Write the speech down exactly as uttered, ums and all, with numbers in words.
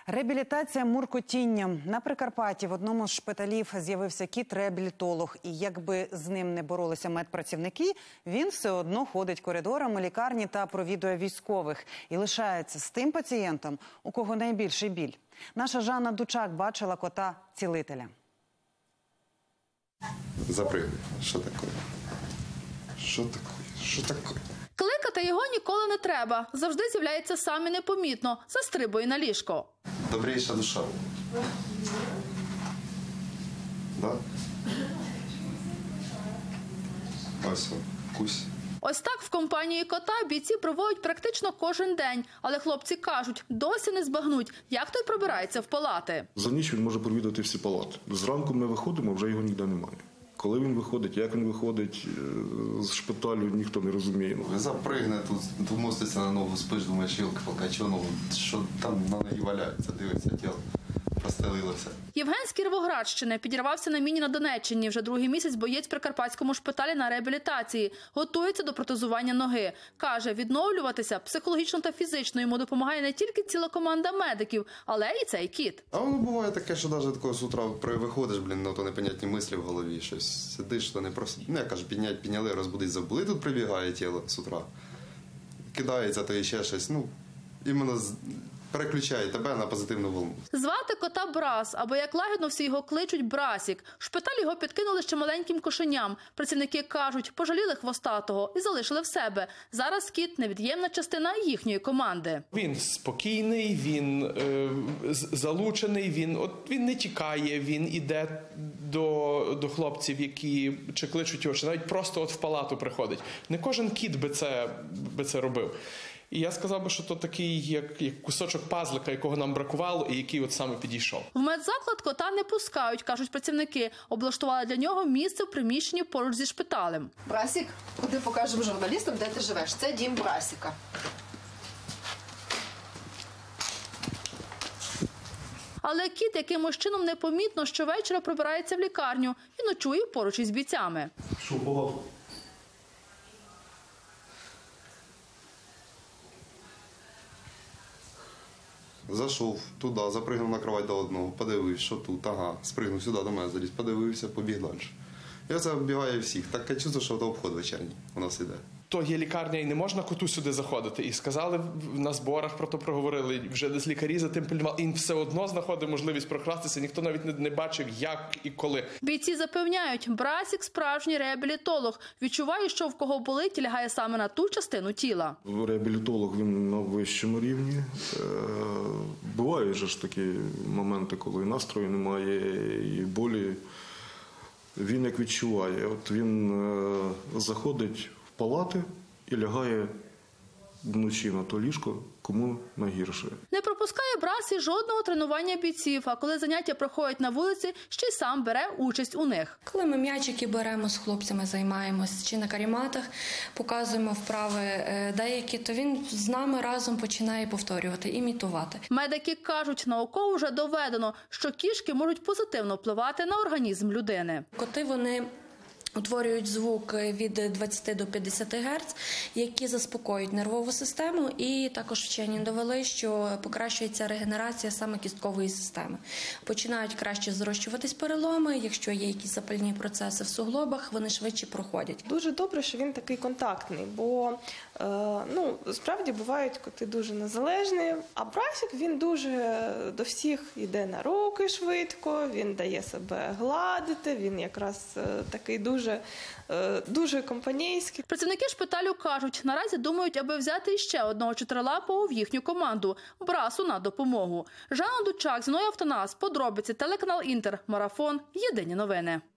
Реабілітація муркотінням. На Прикарпатті в одному з шпиталів з'явився кіт-реабілітолог. І якби з ним не боролися медпрацівники, він все одно ходить коридорами лікарні та провідує військових. І лишається з тим пацієнтом, у кого найбільший біль. Наша Жанна Дучак бачила кота-цілителя. Запрыгни. Що таке? Що таке? Що таке? Кликати його ніколи не треба. Завжди з'являється сам і непомітно. Застрибує на ліжко. Добрейша душа. Да? Ось, кусь. Ось так в компанії кота бійці проводять практично кожен день. Але хлопці кажуть, досі не збагнуть, як той пробирається в палати. За ніч він може провідати всі палати. Зранку ми виходимо, вже його ніде немає. Коли він виходить, як він виходить з шпиталю, ніхто не розуміє. Запригне тут, вмоститься на ногу, спиш, думаєш, йолки-палки, чого ногу, що там на ноги валяється, дивиться, тіло простелилося. Євген з Кіровоградщини підірвався на міні на Донеччині. Вже другий місяць боєць в Прикарпатському шпиталі на реабілітації. Готується до протезування ноги. Каже, відновлюватися психологічно та фізично йому допомагає не тільки ціла команда медиків, але і цей кіт. А воно буває таке, що навіть такого з утра виходиш, блін, на то непонятні мислі в голові, щось сидиш, то не просто, не, я кажу, підняти, підняли, розбудить, забули, тут прибігає тіло з утра. Кидається, то ще щось, ну, іменно переключає тебе на позитивну волну. Звати кота Брас, або як лагідно всі його кличуть Брасік. В шпиталі його підкинули ще маленьким кошеням. Працівники кажуть, пожаліли хвостатого і залишили в себе. Зараз кіт – невід'ємна частина їхньої команди. Він спокійний, він е, залучений, він, от, він не тікає, він іде до, до хлопців, які чи кличуть його, чи навіть просто от в палату приходить. Не кожен кіт би це, би це робив. І я сказав би, що то такий, як, як кусочок пазлика, якого нам бракувало, і який от саме підійшов. В медзаклад кота не пускають, кажуть працівники. Облаштували для нього місце в приміщенні поруч зі шпиталем. Брасік, куди покажемо журналістам, де ти живеш. Це дім Брасіка. Але кіт якимось чином непомітно щовечора пробирається в лікарню і ночує поруч із бійцями. Що, палату? Зайшов туди, запригнув на кровать до одного, подивився, що тут, ага, спригнув сюди до мене, заліз, подивився, побіг далі. І оце оббігає всіх. Таке чувство, що це обход вечірній у нас іде. То є лікарня і не можна коту сюди заходити. І сказали, на зборах про то проговорили, вже з лікарі за тим пильнували. І все одно знаходить можливість прокрастися, ніхто навіть не, не бачив, як і коли. Бійці запевняють, Брасік – справжній реабілітолог. Відчуває, що в кого болить, лягає саме на ту частину тіла. Реабілітолог, він на вищому рівні. Бувають же ж такі моменти, коли настрою немає і болі. Він як відчуває. От він е, заходить в палати і лягає вночі на то ліжко, кому найгірше. Не пропускає Брасі жодного тренування бійців, а коли заняття проходять на вулиці, ще й сам бере участь у них. Коли ми м'ячики беремо з хлопцями, займаємось чи на каріматах, показуємо вправи деякі, то він з нами разом починає повторювати, імітувати. Медики кажуть, науково вже доведено, що кішки можуть позитивно впливати на організм людини. Коти, вони утворюють звук від двадцяти до п'ятдесяти герц, які заспокоюють нервову систему, і також вчені довели, що покращується регенерація саме кісткової системи. Починають краще зрощуватись переломи, якщо є якісь запальні процеси в суглобах, вони швидше проходять. Дуже добре, що він такий контактний, бо е, ну, справді бувають коти дуже незалежні, а Брасік, він дуже до всіх йде на руки швидко, він дає себе гладити, він якраз е, такий дуже Дуже, дуже компанійський. Працівники шпиталю кажуть, наразі думають, аби взяти ще одного чотирилапого в їхню команду – Брасу на допомогу. Жанна Дучак, Зіною Автонас, подробиці, телеканал Інтер, Марафон, Єдині новини.